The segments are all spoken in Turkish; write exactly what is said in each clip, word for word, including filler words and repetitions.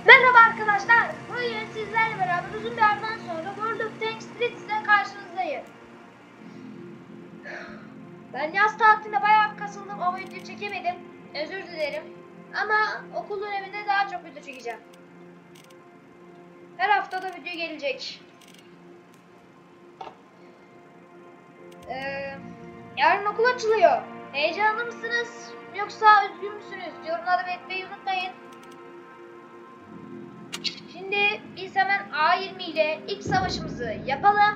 Merhaba arkadaşlar. Bugün sizlerle beraber uzun bir aradan sonra World of Tanks Street ile karşınızdayım. Ben yaz tatilinde bayağı kasıldım ama video çekemedim. Özür dilerim. Ama okul döneminde daha çok video çekeceğim. Her hafta da video gelecek. Ee, yarın okul açılıyor. Heyecanlı mısınız? Yoksa üzgün müsünüz? Yorumlara belirtmeyi unutmayın. Şimdi biz hemen A yirmi ile ilk savaşımızı yapalım.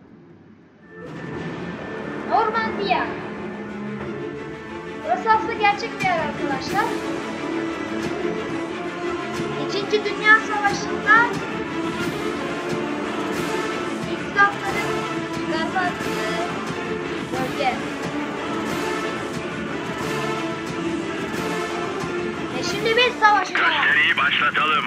Normandiya. Burası aslında gerçek bir yer arkadaşlar. İkinci Dünya Savaşı'nda İslamların kazandığı bölge. Ve şimdi bir savaş var. Gösteriyi başlatalım.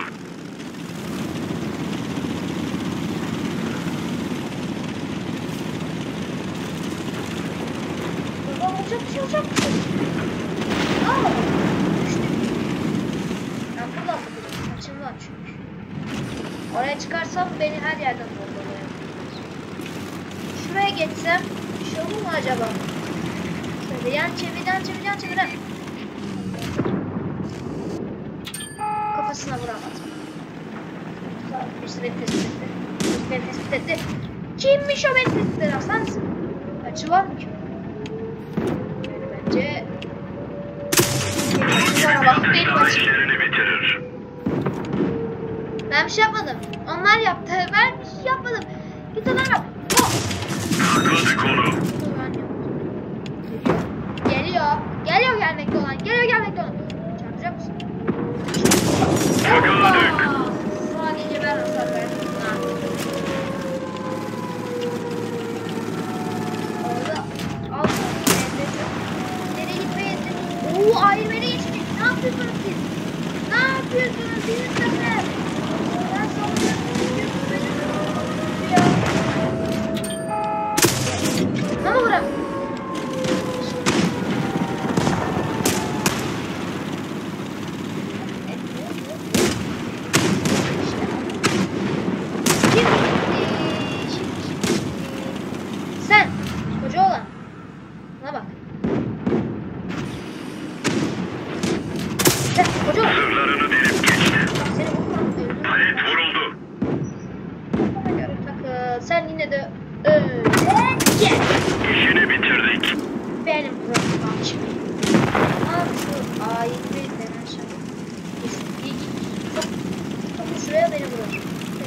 Olacak bir şey olacak. Aa, düştüm. Ben buradan bakıyorum. Saçım var çünkü. Oraya çıkarsam beni her yerden bombalıyor. Şuraya geçsem bir şey olur mu acaba? Şöyle yan çevir, yan çevir, yan çevir. Kafasına vuramadım. Birisi beni tespit etti. Birisi beni tespit etti. Kimmiş o beni tespit eden? Sen misin? Açı var mı ki? Bence işlerini bitirir. ben bir şey yapmadım. Onlar yaptı. Ben bir şey yapmadım. Git adam. Oh. Takladık onu. Geliyor. Geliyor gelmekte olan. Geliyor gelmekte olan. Çarpacak mısın? Yakaladık. Sadece ben hasar verdim. Orada al. Nereye gitmeye Oo, ayrımene geçtik. Ne yapıyorsunuz siz? Ne yapıyorsunuz siz sefer? Ben sanıyorum ya. Bana bırak. Sen koca olan. Buna bak. Sen koca olan. Sırlarını delip geçti. Seni vurmam. Palet vuruldu. Takıl. Sen yine de öleceksin. İşini bitirdik. Benim buram var şimdi. Al şu A yirmi denen şey. İlk çok çok şuraya beni vurur.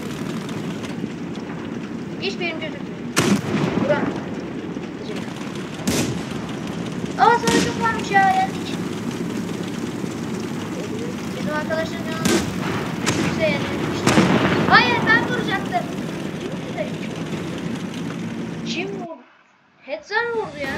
Hiçbirim gözükmüyor. Buram. Aa sana çok varmış ya yendik. Bizim arkadaşların yanına kimse yenilmişti. Hayır ben vuracaktım. Kim vurdu? Hetzer vurdu ya.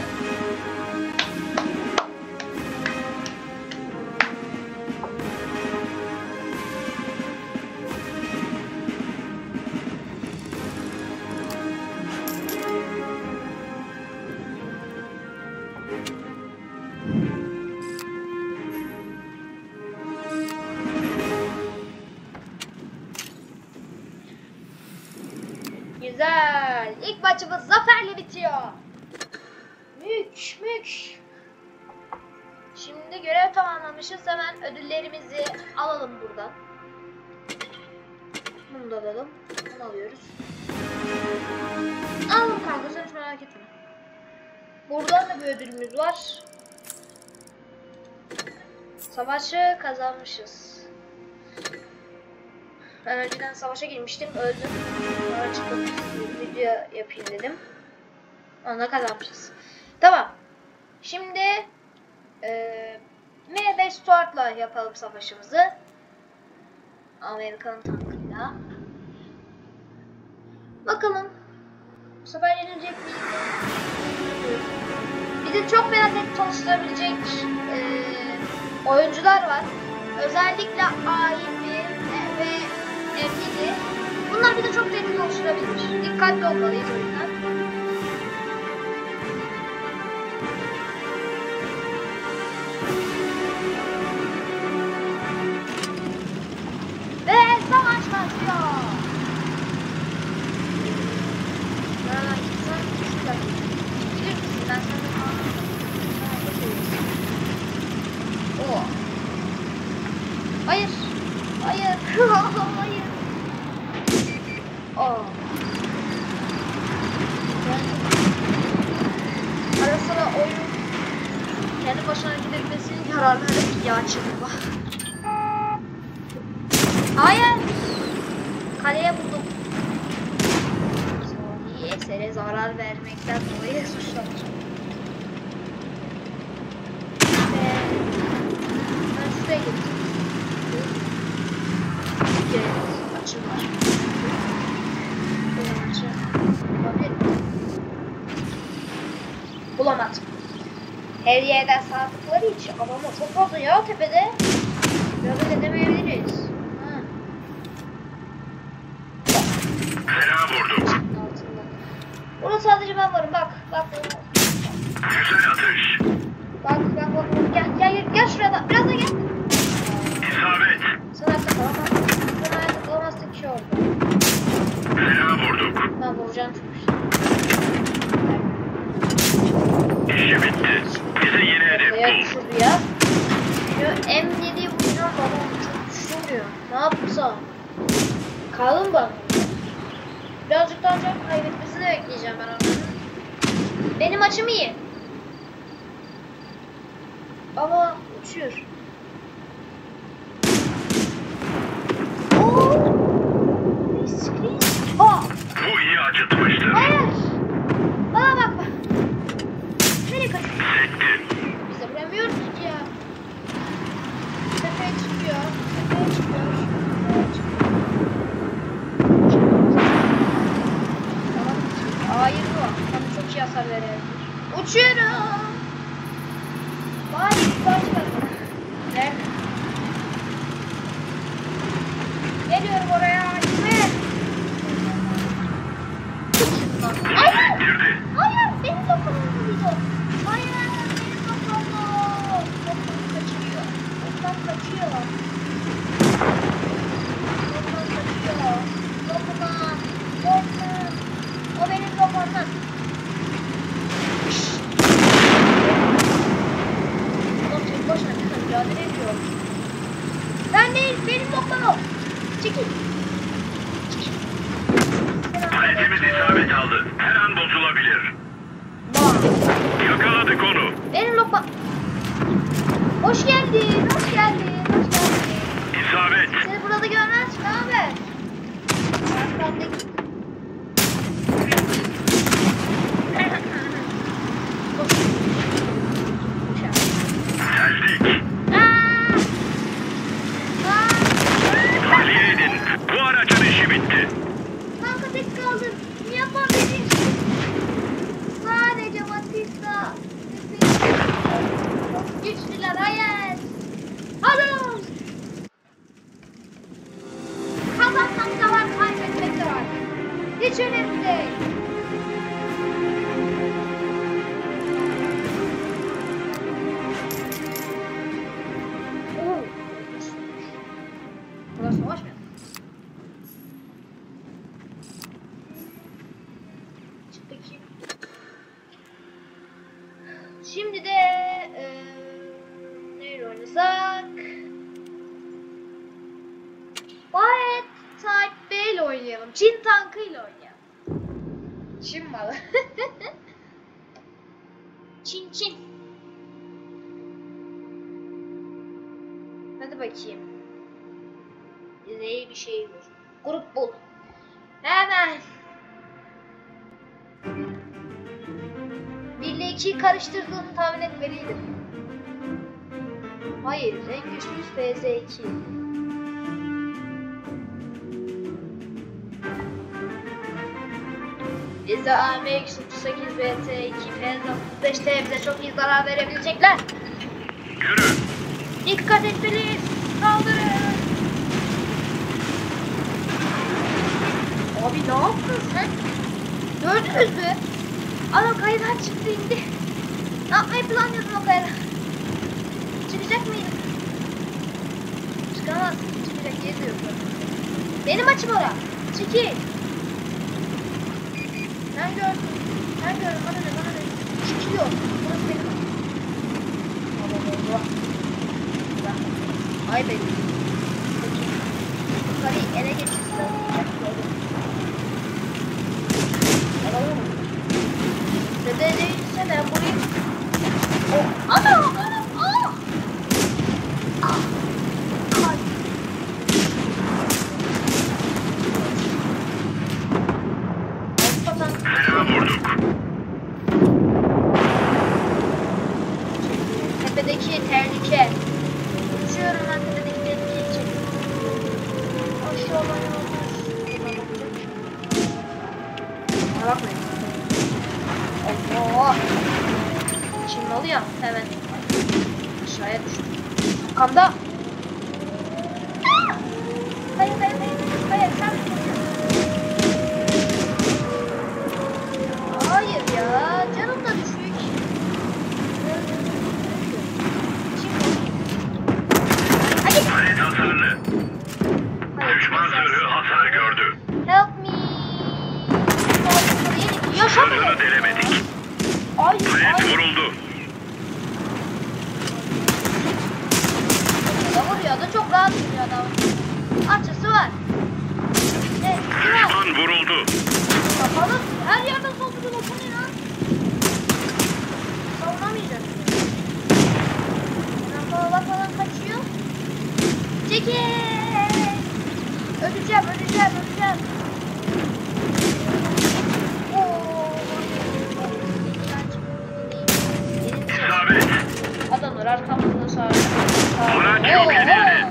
Güzel. İlk maçımız zaferle bitiyor. Mük mük. Şimdi görev tamamlamışız. Hemen ödüllerimizi alalım buradan. Bunu da alalım. Bunu alıyoruz. Alalım kanka sen hiç merak etme. Buradan da bir ödülümüz var. Savaşı kazanmışız. Ben önceden savaşa girmiştim, öldüm. Sonra çıktım, video yapayım dedim. Onunla kazanmışız. Tamam. Şimdi e, M beş Stuart'la yapalım savaşımızı. Amerikan tankıyla. Bakalım. Bu sefer yenilecek miyiz? Bizi çok felaket çalıştırabilecek e, oyuncular var. Özellikle A yirmi ve M yedi. Bunlar bize çok tehdit oluşturabilir. Dikkatli olmalıyız o yüzden. Ve Hayır. Hayır. Hayır. Aa. Ara sıra oyun kendi başına gidebilmesinin yararlı bir yağ çıkma. Hayır. Kaleye buldum. Sony esere zarar vermekten dolayı suçlanır. Ve ben şuraya gittim. Evet, açım var. Benim açım. Olabilir mi? Bulamadım. Her yerden sardıkları için ama çok fazla ya tepede. Böyle denemeyebiliriz. Ha. Fena vurduk. Altında. Burada sadece ben varım. Bak, bak. Güzel atış. Bak, bak, bak. Gel, gel, gel, gel şuraya da. Biraz da gel. İsabet. Sen hayatta kalamaz. Sen hayatta kalamazsın ki orada. Fena vurduk. Ben vuracağım çünkü. İşi bitti. Bize yeni hedef Ortaya bul. düşürdü ya. Şu M yediyi vuracağım bana çok düşürmüyor. Ne yapsam? Kalın bana. Birazcık daha can kaybetmesini bekleyeceğim ben onların. Benim açım iyi. Ama uçuyor. Ooo! Risk risk. Aa! Bu iyi acıtmıştır. Hayır! Bana bak bak. Nereye kaçıyorsun? Sektin. Biz de vuramıyoruz ki ya. Tepeye çıkıyor. Tepeye çıkıyor. Tepeye çıkıyor. Tamam. Hayır bu. Bana çok iyi hasar verebilir. Uçuyorum. Vay, vay bak. Nerede? Geliyorum oraya. Gitme. Hayır. Sektirdi. Hayır. Benim dokunulmuydu. Hayır. Benim dokunulmum. Dokun kaçıyor. Dokun kaçıyor. Dokun kaçıyor. Dokunmam. Dokun. O benim dokunmam. Adam tek başına ne mücadele ediyor. Ben değil. Benim dokunum. Çekil. Çekil. Paletimiz isabet aldı. Her an bozulabilir. Bak. Yakaladık onu. Benim lokma. Hoş geldin. Hoş geldin. Hoş geldin. İsabet. Seni burada görmez ki abi. Arkandaki. Geldik. Aa! Aa! Tahliye edin. Bu aracın işi bitti. Kanka tek kaldım. Yapabildim. Sadece Matista. Çok güçlüler. Hayır. Hadi. Kazanmak da var, kaybetmek de var. Hiç önemli değil. Oo. Burası savaş mı? Çık bakayım. Şimdi de eee neyle oynasak? Bayet Type B ile oynayalım. Çin tankıyla oynayalım. Çin malı. Çin Çin. Hadi bakayım. Bize bir şey bul. Grup bul. Hemen. bir ile ikiyi karıştırdığını tahmin etmeliydim. Hayır, en güçlüyüz F Z iki. Bize A M X otuz sekiz B T iki F Z otuz beş T bize çok iyi zarar verebilecekler. Yürü. Dikkat etmeliyiz. Saldırın. Abi ne yaptın sen? Gördünüz mü? Adam kayadan çıktı indi. Ne yapmayı planlıyordun o kayadan? Çıkacak mıydın? Çıkamazsın. Çıkacak yeri de yok. Benim açım ora. Çekil. Ben gördüm. Ben gördüm. Bana ne bana ne. Çıkıyor. Burası benim. Allah Allah. Ay benim. yukarıyı ele geçirsem olacak böyle. Alalım mı? Dede değilse ben burayı... Oh! Ana! Ana! Ah! Ah! Ay! Hakikaten... Fena vurduk. Tepedeki tehlike. Uçuyorum ben tepedeki tehlike için. Aşağı olay olmaz. Bana bakmayın. Allah. Şimdi oluyor hemen. Aşağıya düştüm. Arkamda. Hayır hayır hayır. Hayır sen hayır ya. Canım da düşük. Palet hasarlı. Düşman zırhı hasar gördü. Help me. Yaşamadım. Zırhını delemedik. Ay, Palet ay. vuruldu. Da vuruyor da çok rahat vuruyor adam. Açısı var. Ne? Kral. Düşman vuruldu. Kapalı. Her yerden saldırıyor. Bu ne lan? Savunamayacak. Kafalar falan kaçıyor. Çekil. Öleceğim, öleceğim, öleceğim. İsabet. Adamlar arkamızda sağ. Araç yok edildi.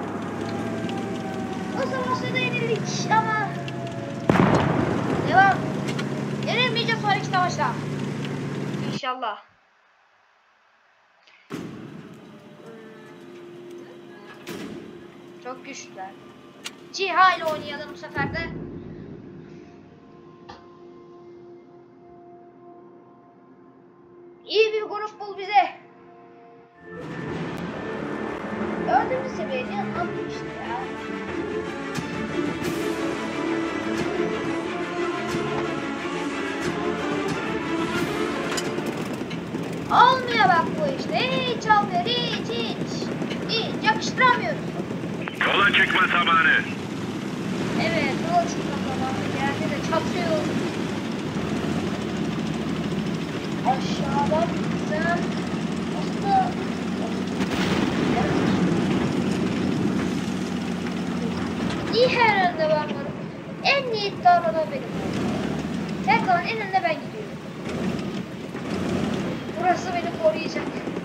O savaşta da yenildik ama devam. Yenilmeyeceğiz sonraki savaşta. İnşallah. Çok güçlüler. Ciha ile oynayalım bu sefer de. İyi bir grup bul bize. Dördüncü seviyeni aldım işte ya. Olmuyor bak bu işte. Hiç olmuyor. Hiç hiç. Hiç yakıştıramıyoruz. Yola çıkma zamanı. Evet. Yola çıkma zamanı. Yerde de çatıyor. Aşağıdan sen aslında iyi her önde var varım. En iyi davranan benim. Her zaman en önde ben gidiyorum. Burası beni koruyacak.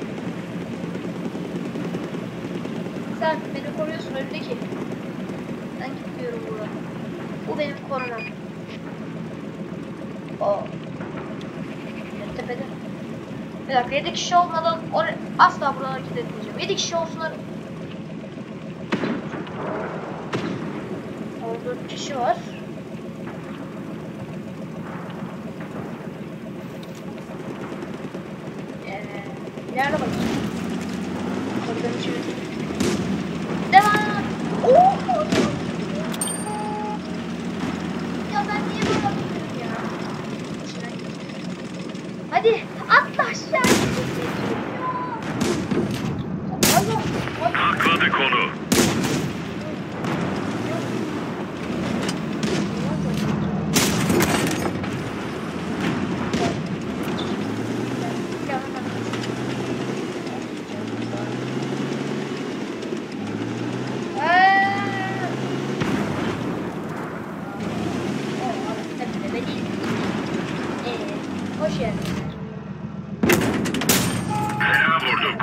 Sen beni koruyorsun önündeki. Ben gidiyorum buraya. Bu benim korumam. O. Tepede. Bir dakika yedi kişi olmadan oraya asla buradan hareket etmeyeceğim. yedi kişi olsunlar. Orada kişi var. Evet. İleride bakayım. Oradan içeri. Devam. Oo! Ya ben niye böyle bakıyorum ya? Hadi atla aşağı. Takladık onu. Hoş geldin. Fena vurduk.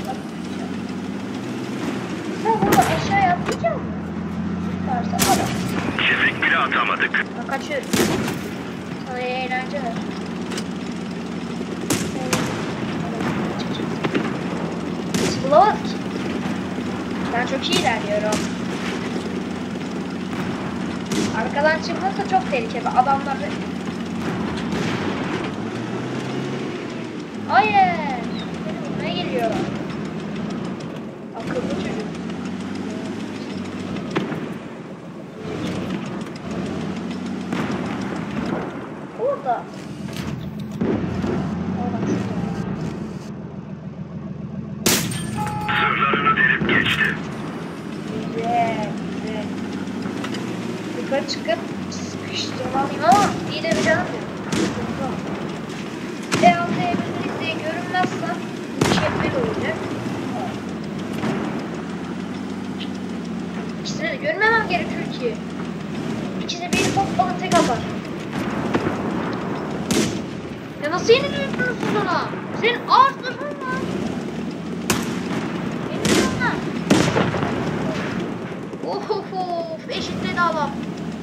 Sen burada aşağıya atlayacak mısın? Varsa adam. Çizik bile atamadık. Ben kaçıyorum. Sana iyi eğlenceler. Hiç bulamadık. Ben çok iyi ilerliyorum. Arkadan çıkması çok tehlikeli. Adamlar... Hayır. Beni vurmaya geliyor. Akıllı çocuk. Orada. Zırhlarını delip geçti. Güzel, güzel. çıkıp sıkıştırmalıyım ama iyi de bir canım yok. E altı evimiz diye görünmezsem mükemmel olacak. İkisini de görmemem gerekiyor ki. İkisi bir toplamı tek atar. Ya nasıl yeniliyorsunuz siz ona? Senin ağır zırhın var. Yeniliyor ona. Of of of. Eşitledi adam.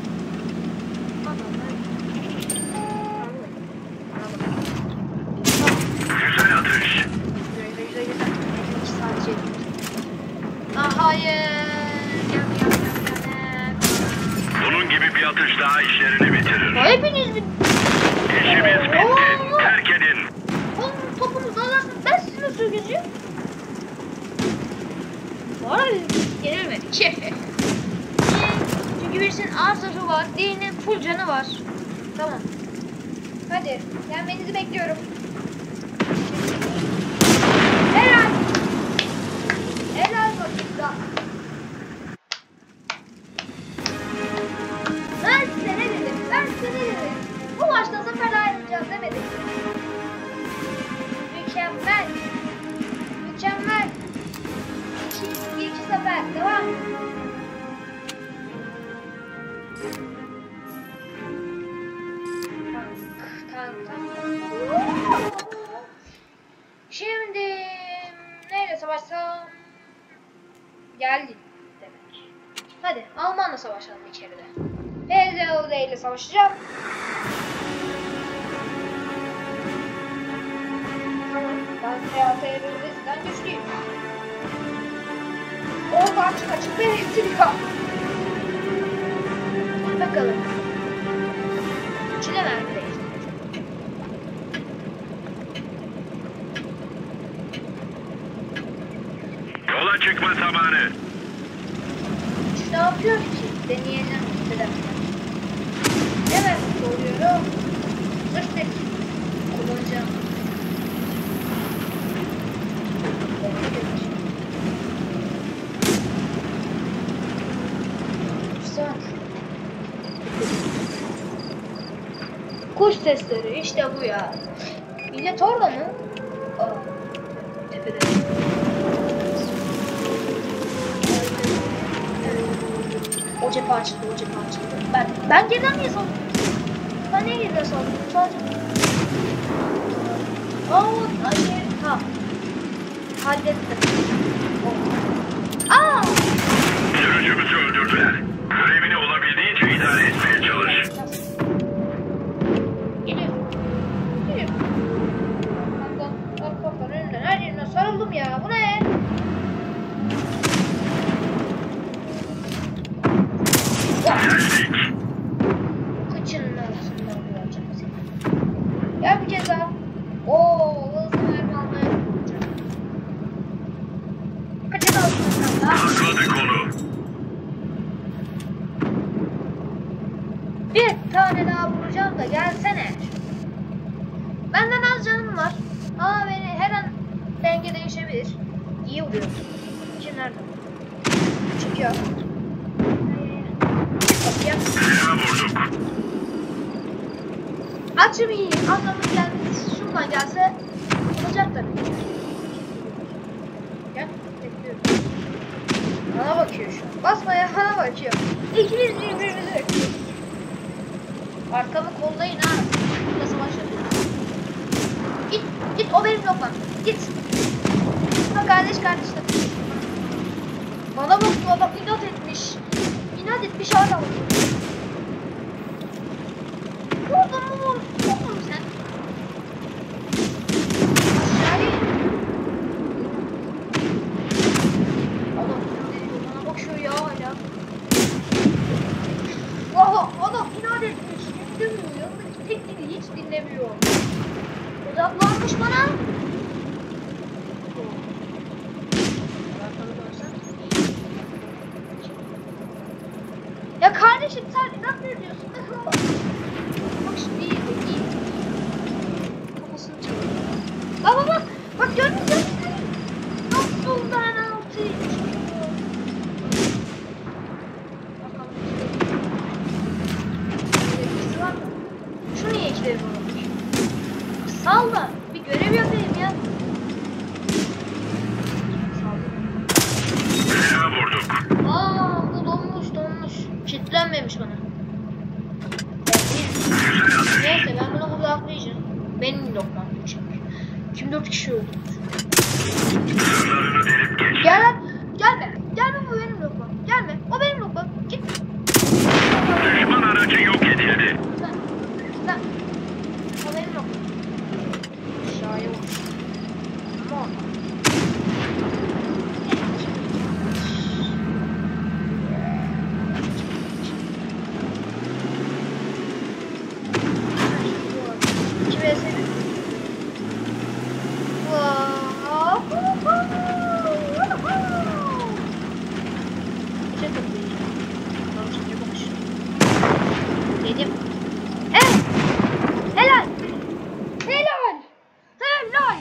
Güzel atış. Güzel güzel güzel. İki saat şey. Ah hayır. Gel gel gel gel. Bunun gibi bir atış daha işlerini bitirir. Hepiniz mi? İşimiz bitti. Terk edin. Oğlum topunuzu alarsınız. Ben sizi nasıl öldüreceğim? Bu arada yenilmedik. Çünkü birisinin ağır zırhı var. Diğerinin full canı var. Tamam. Hadi. Gelmenizi bekliyorum. Helal. Helal bakayım. Ben size ne dedim? Ben size ne dedim? Bu maçta zaferle ayrılacağız demedim. Mükemmel. Mükemmel. İki, bir iki sefer. Devam. Tank, tank, tank. Şimdi neyle savaşsam? Geldi demek. Hadi Almanla savaşalım bir kere de. P Z O D ile savaşacağım. Tamam. Ben P A T R'den güçlüyüm. Orada açık açık belirtiliyor. Bakalım. İçine vermedeyiz. Yola çıkma zamanı. Ne yapıyor ki? Deneyelim. Hemen soruyorum. Zırh tek kullanacağım. Güzel. Kuş sesleri işte bu ya. Millet orada mı? Aa, tepede. O cephe açıldı, o cephe açıldı. Ben, ben geriden niye saldım? Ben niye geriden saldım? Sadece... Ooo, hayır. Ha. Hallettim. Oh. Aa! Sürücümüzü öldürdüler. Görevini olabildiğince idare etmeye çalış. Geliyor. Geliyor. Kaptan, kaptan önünden her yerine sarıldım ya. Bu ne? Geldik. Kıçının arasından vuracağım seni. Gel bir kez daha. Ooo, hızlı mermi almaya vuracağım. Kıçını alsın daha. Takladık onu. Bir tane daha vuracağım da gelsene. Benden az canım var. Ama beni her an denge değişebilir. İyi vuruyor. Kim nerede? Çıkıyor. Kapıya. Fena vurduk. Açım iyi. Adamın gelmesi şuradan gelse olacak tabii. Gel. Bekliyorum. Bana bakıyor şu an. Basmaya bana bakıyor. İkimiz birbirimizi bekliyoruz. Arkamı kollayın ha. Burada savaşıyoruz. Git. Git. O benim lokmam. Git. Ha kardeş kardeşim. Bana bakıyor adam inat etmiş. İnat etmiş adam. Bu adamı vur. Oğlum sen. Aşağıya in. Adam bana bakıyor ya hala. Oha adam inat etmiş. Dinlemiyor. Yanındaki tekniği hiç dinlemiyor. Odaklanmış bana. Ya kardeşim sen nasıl ediyorsun? Bak şimdi iyi iyi. Kafasını çevir. Bak bak bak. Bak gördün mü? Nasıl da hemen ortaya çıkıyor. Bakalım. Neyse ben bunu uzaklayacağım. Benim lokmam çünkü. Şimdi dört kişi öldü. Sırlarını delip geç. Gel lan. Gelme. Gelme, bu benim lokmam. Gelme. O benim lokmam. Git. Düşman aracı yok edildi. Lan. Lan. O benim lokmam. Aşağıya vur. Tamam. İki vs bir. Dedim. Evet. Helal. Helal. Helal.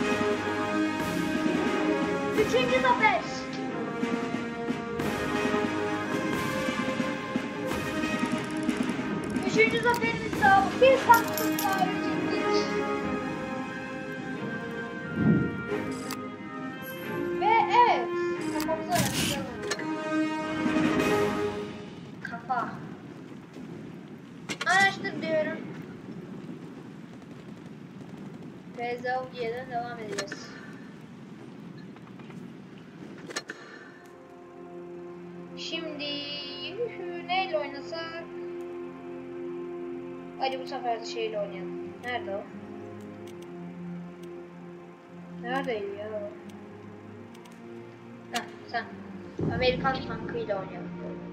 Üçüncü zafer. Üçüncü zaferimiz daha. Bir kampımız daha ölecektik. Ve evet. Kafamıza araştıralım. Kafa. Araştır diyorum. Bezavdiye'den devam edeceğiz. Şimdi neyle oynasak? Hadi bu sefer de şeyle oynayalım. Nerede o? Neredeydi ya o? Heh, sen. Amerikan tankıyla oynayalım.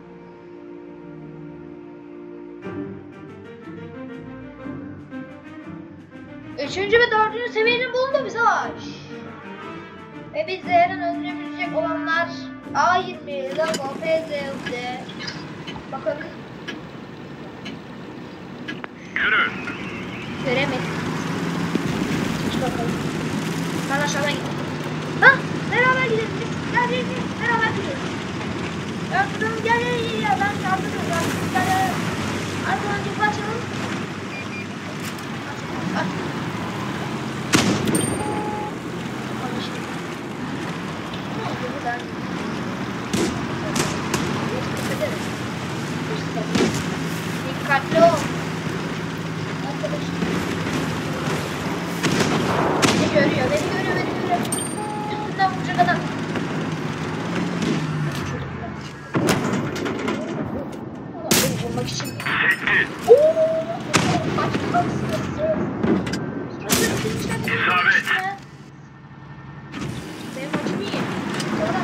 Üçüncü ve dördüncü seviyenin bulunduğu bir savaş. Ve bizi her an öldürebilecek olanlar A yirmi, Lago, P Z L D. Bakabilir miyim? Yürü. Göremedim. Hiç bakalım. Ben aşağıdan gidelim. Hah! Beraber gidelim biz. Gel gel gel. Beraber gidelim. Ya kızım gel gel gel ya. Ben çarptım. Ben gel. Arkadan çok açalım. Aç. Aç. Ne oldu buradan? Dikkatli ol. Arkadaşım. Beni görüyor, beni görüyor, beni görüyor. Üstünden vuracak adam. Ulan beni vurmak için. Ooo! Kaç kaçsınız? İsabet. Benim açım iyi. Sonra.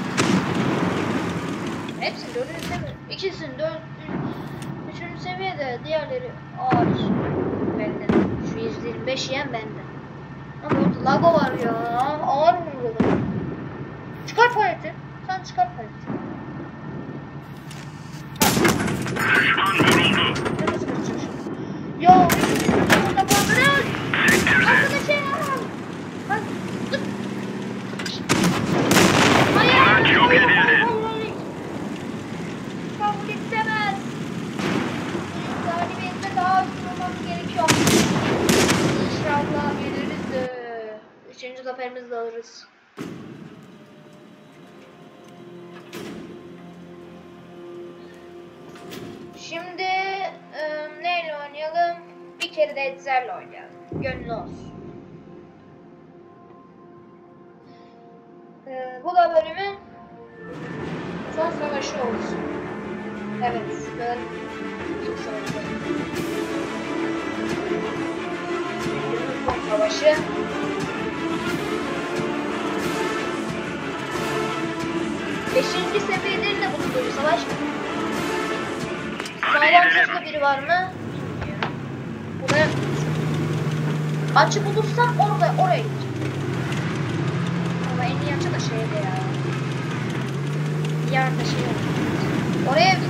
Hepsini dördüncü seviye. İkisini dört, üçüncü seviyede, diğerleri ağır. Benden. Şu yüz yirmi beş yiyen benden. Ama orada lago var ya. Ağır mı burada? Çıkar paleti. Sen çıkar paleti. Düşman vuruldu. Ne nasıl kaçacak şimdi? Ya. Burada kaldırın. Arkadaşım. Hadi. Dur. Hayır. Araç yok edildi. Kabul istemez. Galibiyette daha üstün olmamız gerekiyor. İnşallah geliriz de. Üçüncü zaferimizi de alırız. Şimdi e, neyle oynayalım? Bir kere de Edzer'le oynayalım. Gönlü olsun. E, bu da bölümün son savaşı olsun. Evet, ben son savaşı. Son savaşı. Beşinci seviyelerinde bulunduğu bir savaş. Sağlam sesli biri var mı? Bilmiyorum. Buraya açı bulursam orada oraya gideceğim. Ama en iyi açı da şeyde ya. Bir yerde şey yok. Oraya git.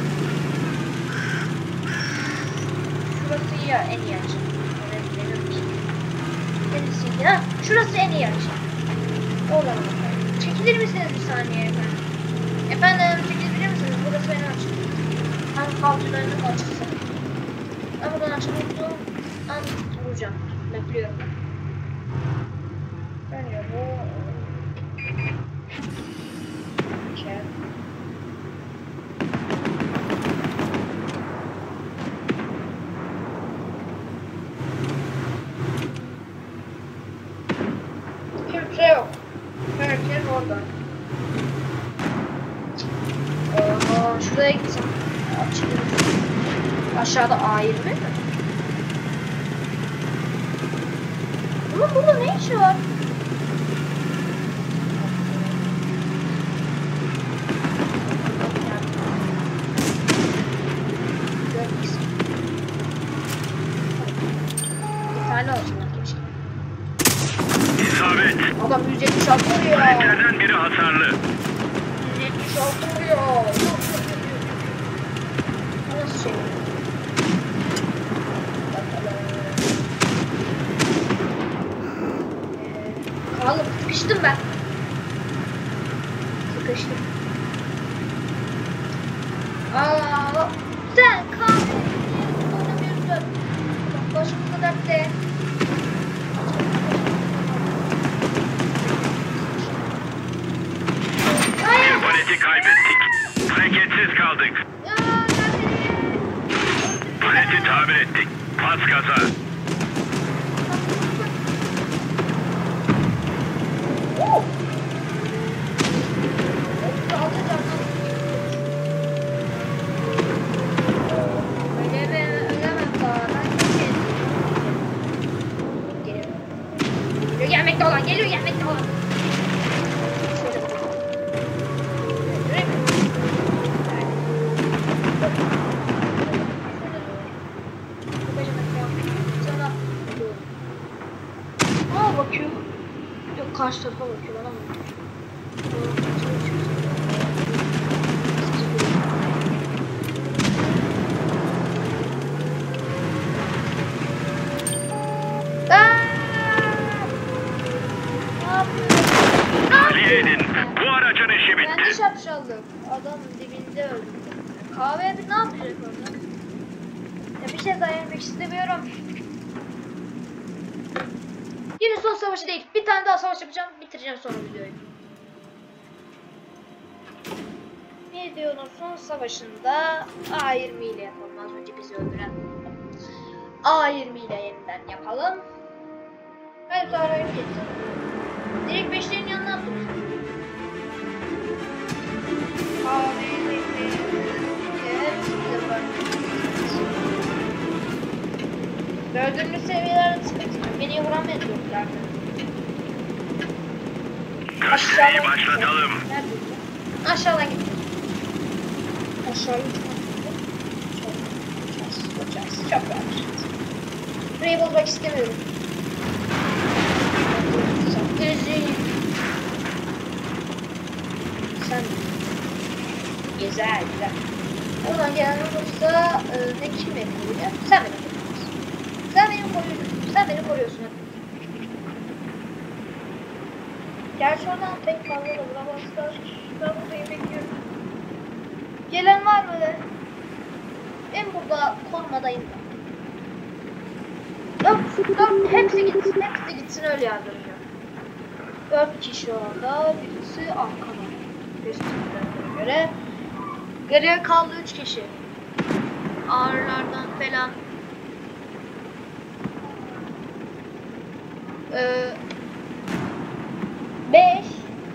Şurası iyi ya, en iyi açı. Oraya gidelim ki. Neresiydi ha? Şurası en iyi açı. Oradan bakalım. Çekilir misiniz bir saniye efendim? Efendim çekilebilir misiniz? Burası benim açım. Hangi kalçalarının açısı? Ben buradan açıldığı an vuracağım. Bekliyorum. Dönüyor bu. Okay. Şuraya gitsem. Açılır. Aşağıda A yirmi mi? Ama burada ne işi var? Bir tane olsun keşke. İsabet. Adam yüz yetmiş altı vuruyor. Paletlerden biri hasarlı. yüz yetmiş altı vuruyor. Nasıl şey? Kaldım, sıkıştım ben. Sıkıştım. Aa, sen kahve oynamıyorsun. Başımıza dertte. Bir paleti kaybettik. Hareketsiz kaldık. Ya, nerede? Paleti tamir ettik. Pas gaza. Oh! Öyle mi? Ölemem daha. Ben geçerim. Geliyor gelmekte olan, geliyor gelmekte olan. Şöyle bakalım. Görüyor musun? Sana aa bakıyor. Yok karşı tarafa bakıyor bana mı? Tahliyenin. Bu aracın işi Ben de bitti. şapşaldım. Adamın dibinde öldüm. Kahve bir ne yapacak orada? Ya bir şey daha yemek istemiyorum. Yine son savaşı değil. Bir tane daha savaş yapacağım. Bitireceğim sonra videoyu. Videonun son savaşında A yirmi ile yapalım. Az önce bizi öldüren A yirmi ile yeniden yapalım. Hadi sonra git. Direkt beşlerin yanına atıyoruz. Dördüncü seviyelerde sıkıntı. Beni vuramıyorlar. Gösteriyi başlatalım. Nerede? Aşağıdan git. Aşağı gitmek. Çok rahat. Burayı bozmak istemiyorum. Gözüm. Sen güzel güzel. Oradan gelen olursa e, ne kim beni koruyacak? Sen beni koruyorsun. Sen beni koruyorsun. Sen beni koruyorsun. Gerçi oradan pek fazla da vuramazlar. Ben buradayım bekliyorum. Gelen var mı be? Ben burada korumadayım da. Yok, yok, hepsi gitsin, hepsi gitsin öyle yardımcı. Dört kişi orada, birisi arkada. Gösterdiğine göre. Geriye kaldı üç kişi. Ağrılardan falan. Ee, beş.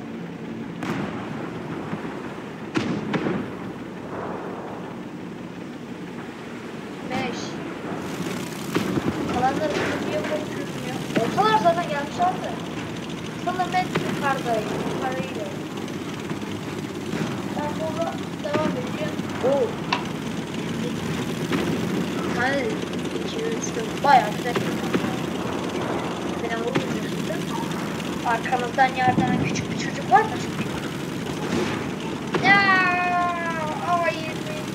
Beş. Kalanları niye konuşuyorsun ya? Ortalar zaten gelmişlerdi. Sanırım ben yukarıdayım. Yukarıdayım. Ben burada devam edeceğim. Oo. Hani iki, üç, dört. Bayağı güzel. Beni vurmayacaksın. Arkamızdan yerden küçük bir çocuk var mı? Yaaa. Hayır.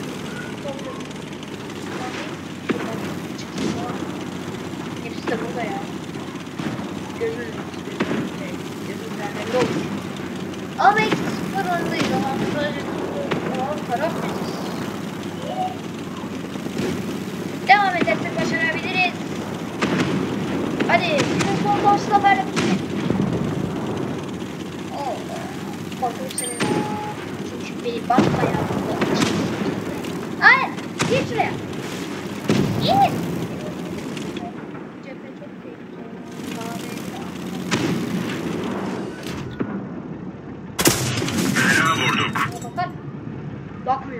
Hepsi de burada ya. Gözünü gözünü ne olur. Ama eksi sıfır öndeydi. Ama sadece taraf biziz. Devam edersek başarabiliriz. Hadi. Bizim son dostla böyle bir şey. Oh. Bakın senin. Çünkü beni bakma ya. Hayır. Gir şuraya. Gir. Cephe çok tehlikeli. Fena vurduk. Bakın. Bakmıyor. görünmüyor.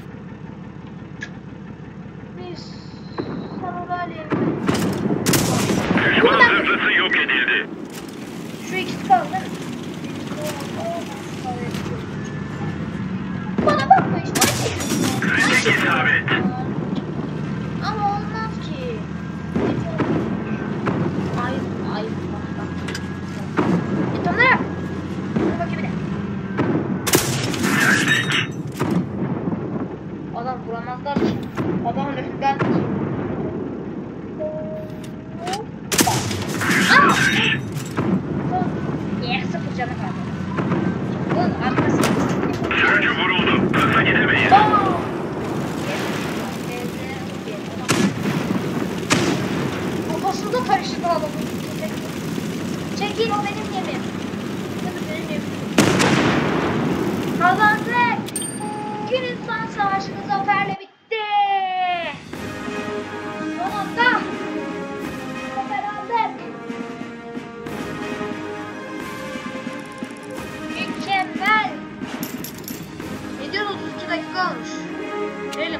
Biz sana alayım. Düşman zırhlısı yok edildi. Şu ikisi kaldı. Bana bakma işte. Kritik isabet. Ama olmaz ki. Ay ay bak bak. Git onlara. Dur bakayım bir de. Terlik. Adam vuramazlar ki. Adamın önünden. Aa! Niye sıfır canı kaldı? Bunun arkası. Sürücü vuruldu. Hızla gidemeyiz. Oo! Kafasında karıştı adamın. Çekil o benim yemim. Tabii benim yemim. Kazandık. Gün insan savaşımız zaferle bitti. Sonunda zafer aldık. Mükemmel. Ne diyor otuz iki dakika olmuş. Verelim.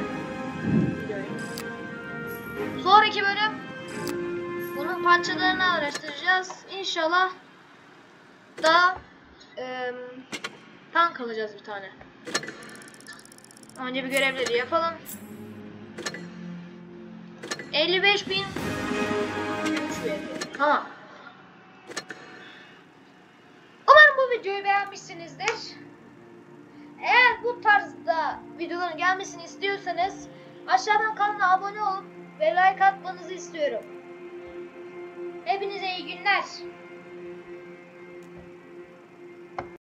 Sonraki bölüm bunun parçalarını araştıracağız. İnşallah da e, tank alacağız bir tane. Önce bir görevleri yapalım. elli beş bin gümüş veriyor. Tamam. Umarım bu videoyu beğenmişsinizdir. Eğer bu tarzda videoların gelmesini istiyorsanız aşağıdan kanala abone olup ve like atmanızı istiyorum. Hepinize iyi günler.